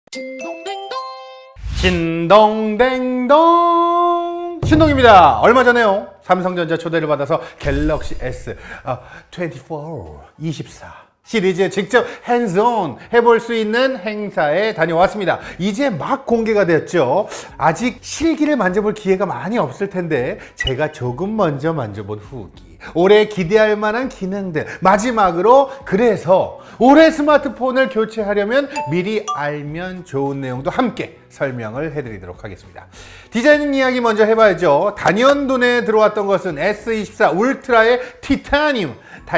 신동댕동 신동입니다. 얼마 전에요 삼성전자 초대를 받아서 갤럭시 S24 시리즈 직접 핸즈온 해볼 수 있는 행사에 다녀왔습니다. 이제 막 공개가 되었죠. 아직 실기를 만져볼 기회가 많이 없을 텐데 제가 조금 먼저 만져본 후기, 올해 기대할 만한 기능들, 마지막으로 그래서 올해 스마트폰을 교체하려면 미리 알면 좋은 내용도 함께 설명을 해드리도록 하겠습니다. 디자인 이야기 먼저 해봐야죠. 단연돈에 들어왔던 것은 S24 울트라의 타이타늄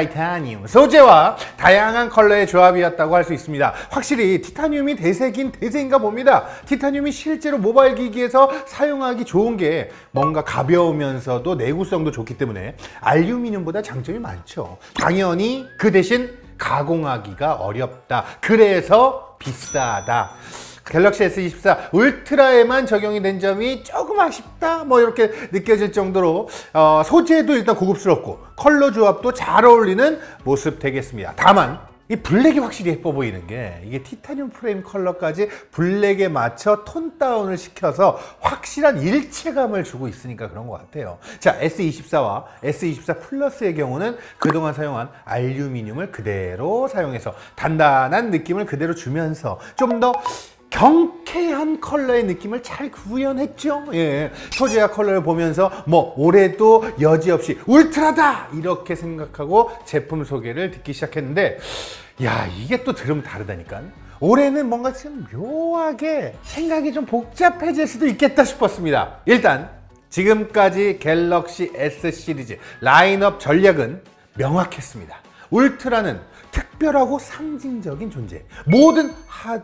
소재와 다양한 컬러의 조합이었다고 할 수 있습니다. 확실히 티타늄이 대세긴 대세인가 봅니다. 티타늄이 실제로 모바일 기기에서 사용하기 좋은 게 뭔가 가벼우면서도 내구성도 좋기 때문에 알루미늄보다 장점이 많죠. 당연히 그 대신 가공하기가 어렵다. 그래서 비싸다. 갤럭시 S24 울트라에만 적용이 된 점이 조금 아쉽다 뭐 이렇게 느껴질 정도로 소재도 일단 고급스럽고 컬러 조합도 잘 어울리는 모습 되겠습니다. 다만 이 블랙이 확실히 예뻐 보이는 게 이게 티타늄 프레임 컬러까지 블랙에 맞춰 톤 다운을 시켜서 확실한 일체감을 주고 있으니까 그런 것 같아요. 자, S24와 S24 플러스의 경우는 그동안 사용한 알루미늄을 그대로 사용해서 단단한 느낌을 그대로 주면서 좀 더 경쾌한 컬러의 느낌을 잘 구현했죠. 예, 소재와 컬러를 보면서 뭐 올해도 여지없이 울트라다 이렇게 생각하고 제품 소개를 듣기 시작했는데, 야, 이게 또 들으면 다르다니까. 올해는 뭔가 좀 묘하게 생각이 좀 복잡해질 수도 있겠다 싶었습니다. 일단 지금까지 갤럭시 S 시리즈 라인업 전략은 명확했습니다. 울트라는 특별하고 상징적인 존재, 모든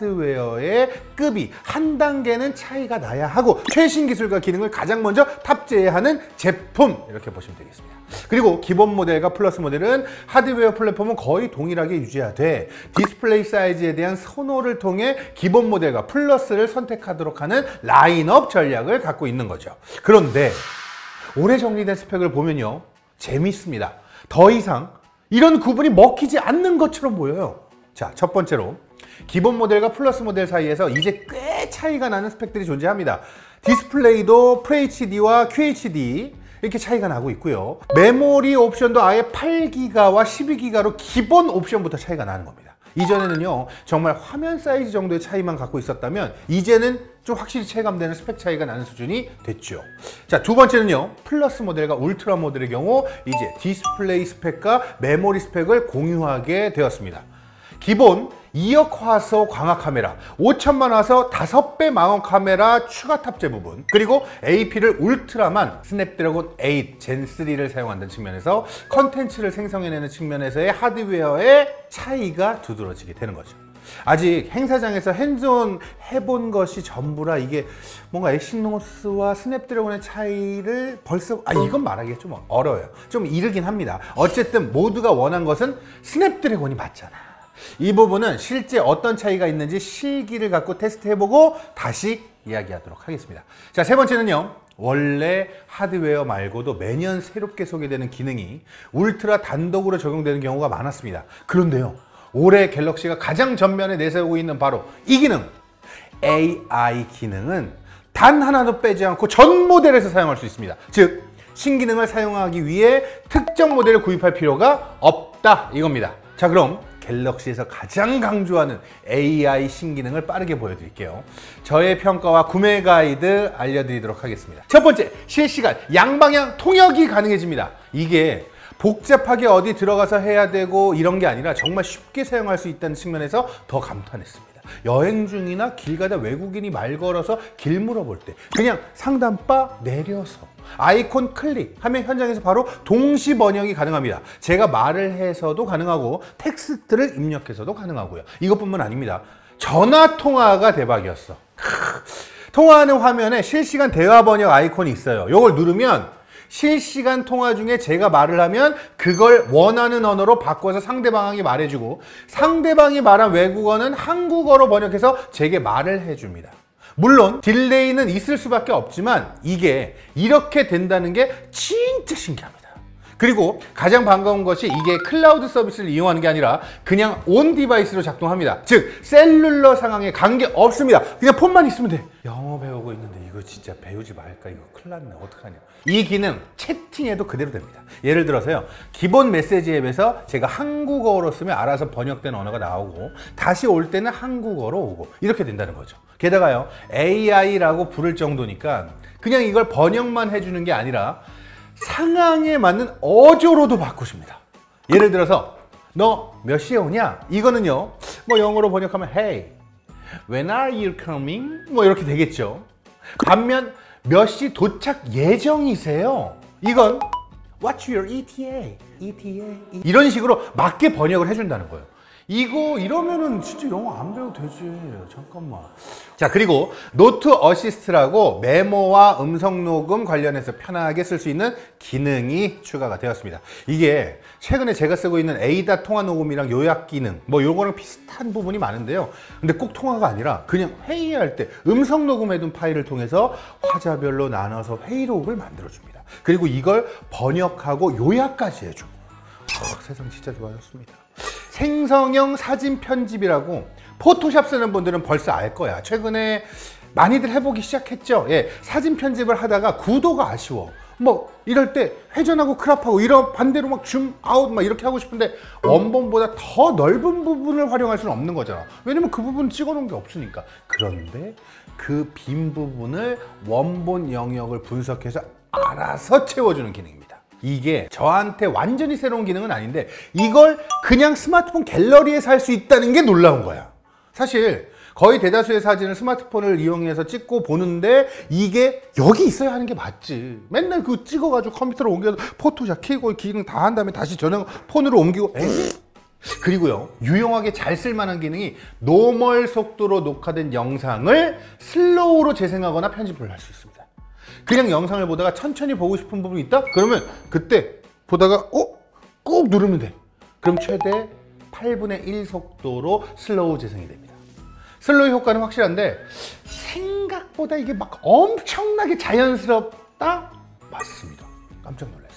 하드웨어의 급이 한 단계는 차이가 나야 하고 최신 기술과 기능을 가장 먼저 탑재해야 하는 제품, 이렇게 보시면 되겠습니다. 그리고 기본 모델과 플러스 모델은 하드웨어 플랫폼은 거의 동일하게 유지하되 디스플레이 사이즈에 대한 선호를 통해 기본 모델과 플러스를 선택하도록 하는 라인업 전략을 갖고 있는 거죠. 그런데 올해 정리된 스펙을 보면요, 재밌습니다. 더 이상 이런 구분이 먹히지 않는 것처럼 보여요. 자, 첫 번째로 기본 모델과 플러스 모델 사이에서 이제 꽤 차이가 나는 스펙들이 존재합니다. 디스플레이도 FHD와 QHD 이렇게 차이가 나고 있고요. 메모리 옵션도 아예 8기가와 12기가로 기본 옵션부터 차이가 나는 겁니다. 이전에는요, 정말 화면 사이즈 정도의 차이만 갖고 있었다면 이제는 좀 확실히 체감되는 스펙 차이가 나는 수준이 됐죠. 자, 두 번째는요, 플러스 모델과 울트라 모델의 경우 이제 디스플레이 스펙과 메모리 스펙을 공유하게 되었습니다. 기본 2억 화소 광학 카메라, 5천만 화소 5배 망원 카메라 추가 탑재 부분, 그리고 AP를 울트라만 스냅드래곤 8 젠3를 사용한다는 측면에서 컨텐츠를 생성해내는 측면에서의 하드웨어의 차이가 두드러지게 되는 거죠. 아직 행사장에서 핸즈온 해본 것이 전부라 이게 뭔가 엑시노스와 스냅드래곤의 차이를 벌써 이건 말하기가 좀 어려워요. 좀 이르긴 합니다. 어쨌든 모두가 원한 것은 스냅드래곤이 맞잖아. 이 부분은 실제 어떤 차이가 있는지 실기를 갖고 테스트해보고 다시 이야기하도록 하겠습니다. 자, 세 번째는요, 원래 하드웨어 말고도 매년 새롭게 소개되는 기능이 울트라 단독으로 적용되는 경우가 많았습니다. 그런데요, 올해 갤럭시가 가장 전면에 내세우고 있는 바로 이 기능, AI 기능은 단 하나도 빼지 않고 전 모델에서 사용할 수 있습니다. 즉, 신기능을 사용하기 위해 특정 모델을 구입할 필요가 없다, 이겁니다. 자, 그럼 갤럭시에서 가장 강조하는 AI 신기능을 빠르게 보여드릴게요. 저의 평가와 구매 가이드 알려드리도록 하겠습니다. 첫 번째, 실시간 양방향 통역이 가능해집니다. 이게 복잡하게 어디 들어가서 해야 되고 이런 게 아니라 정말 쉽게 사용할 수 있다는 측면에서 더 감탄했습니다. 여행 중이나 길 가다 외국인이 말 걸어서 길 물어볼 때 그냥 상단바 내려서 아이콘 클릭하면 현장에서 바로 동시 번역이 가능합니다. 제가 말을 해서도 가능하고 텍스트를 입력해서도 가능하고요. 이것뿐만 아닙니다. 전화 통화가 대박이었어. 통화하는 화면에 실시간 대화 번역 아이콘이 있어요. 이걸 누르면 실시간 통화 중에 제가 말을 하면 그걸 원하는 언어로 바꿔서 상대방이 말해주고, 상대방이 말한 외국어는 한국어로 번역해서 제게 말을 해줍니다. 물론 딜레이는 있을 수밖에 없지만 이게 이렇게 된다는 게 진짜 신기합니다. 그리고 가장 반가운 것이 이게 클라우드 서비스를 이용하는 게 아니라 그냥 온 디바이스로 작동합니다. 즉 셀룰러 상황에 관계없습니다. 그냥 폰만 있으면 돼. 영어 배우고 있는데 이거 진짜 배우지 말까? 이거 큰일 났네. 어떡하냐. 이 기능 채팅해도 그대로 됩니다. 예를 들어서요, 기본 메시지 앱에서 제가 한국어로 쓰면 알아서 번역된 언어가 나오고 다시 올 때는 한국어로 오고 이렇게 된다는 거죠. 게다가요, AI라고 부를 정도니까 그냥 이걸 번역만 해주는 게 아니라 상황에 맞는 어조로도 바꾸십니다. 예를 들어서 너 몇 시에 오냐? 이거는요, 뭐 영어로 번역하면 Hey, when are you coming? 뭐 이렇게 되겠죠. 반면 몇 시 도착 예정이세요? 이건 What's your ETA? 이런 식으로 맞게 번역을 해준다는 거예요. 이거 이러면은 진짜 영어 안 배워도 되지. 잠깐만. 자, 그리고 노트 어시스트라고 메모와 음성 녹음 관련해서 편하게 쓸 수 있는 기능이 추가가 되었습니다. 이게 최근에 제가 쓰고 있는 에이다 통화 녹음이랑 요약 기능 뭐 요거랑 비슷한 부분이 많은데요. 근데 꼭 통화가 아니라 그냥 회의할 때 음성 녹음해둔 파일을 통해서 화자별로 나눠서 회의록을 만들어줍니다. 그리고 이걸 번역하고 요약까지 해줘. 세상 진짜 좋아졌습니다. 생성형 사진 편집이라고 포토샵 쓰는 분들은 벌써 알 거야. 최근에 많이들 해보기 시작했죠. 예, 사진 편집을 하다가 구도가 아쉬워. 뭐 이럴 때 회전하고 크롭하고 이런 반대로 막 줌 아웃 막 이렇게 하고 싶은데 원본보다 더 넓은 부분을 활용할 수는 없는 거잖아. 왜냐면 그 부분 찍어놓은 게 없으니까. 그런데 그 빈 부분을 원본 영역을 분석해서 알아서 채워주는 기능입니다. 이게 저한테 완전히 새로운 기능은 아닌데 이걸 그냥 스마트폰 갤러리에서 할 수 있다는 게 놀라운 거야. 사실 거의 대다수의 사진을 스마트폰을 이용해서 찍고 보는데 이게 여기 있어야 하는 게 맞지. 맨날 그거 찍어가지고 컴퓨터로 옮겨서 포토샵 켜고 기능 다 한 다음에 다시 전용 폰으로 옮기고 그리고요, 유용하게 잘 쓸만한 기능이 노멀 속도로 녹화된 영상을 슬로우로 재생하거나 편집을 할 수 있습니다. 그냥 영상을 보다가 천천히 보고 싶은 부분이 있다? 그러면 그때 보다가 꾹 누르면 돼. 그럼 최대 8분의 1 속도로 슬로우 재생이 됩니다. 슬로우 효과는 확실한데 생각보다 이게 막 엄청나게 자연스럽다? 맞습니다. 깜짝 놀랐어.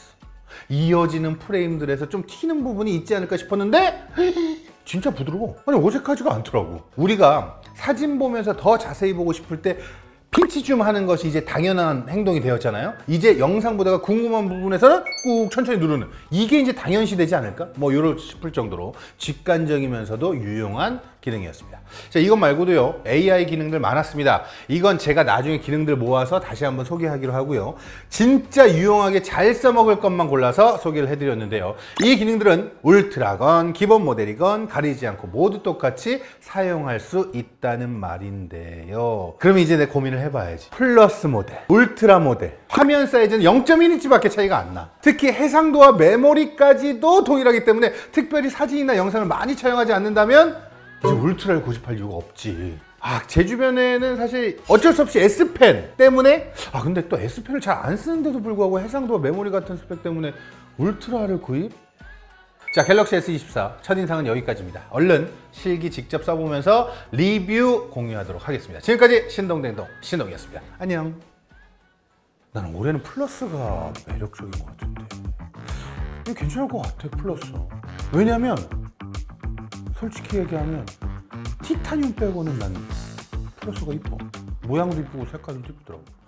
이어지는 프레임들에서 좀 튀는 부분이 있지 않을까 싶었는데 진짜 부드러워. 아니 어색하지가 않더라고. 우리가 사진 보면서 더 자세히 보고 싶을 때 핀치 줌 하는 것이 이제 당연한 행동이 되었잖아요. 이제 영상 보다가 궁금한 부분에서는 꾹 천천히 누르는, 이게 이제 당연시 되지 않을까? 뭐 이럴 싶을 정도로 직관적이면서도 유용한 기능이었습니다. 자, 이것 말고도요, AI 기능들 많았습니다. 이건 제가 나중에 기능들 모아서 다시 한번 소개하기로 하고요. 진짜 유용하게 잘 써먹을 것만 골라서 소개를 해드렸는데요. 이 기능들은 울트라건, 기본 모델이건 가리지 않고 모두 똑같이 사용할 수 있다는 말인데요. 그럼 이제 내 고민을 해봐야지. 플러스 모델, 울트라 모델, 화면 사이즈는 0.1인치밖에 차이가 안 나. 특히 해상도와 메모리까지도 동일하기 때문에 특별히 사진이나 영상을 많이 촬영하지 않는다면 이제 울트라를 고집할 이유가 없지. 제 주변에는 사실 어쩔 수 없이 S펜 때문에 근데 또 S펜을 잘 안 쓰는데도 불구하고 해상도와 메모리 같은 스펙 때문에 울트라를 구입? 자, 갤럭시 S24 첫인상은 여기까지입니다. 얼른 실기 직접 써보면서 리뷰 공유하도록 하겠습니다. 지금까지 신동댕동 신동이었습니다. 안녕. 나는 올해는 플러스가 매력적인 것 같은데 이거 괜찮을 것 같아. 플러스. 왜냐면 솔직히 얘기하면 티타늄 빼고는 난 플러스가 이뻐. 모양도 이쁘고 색깔도 이쁘더라고.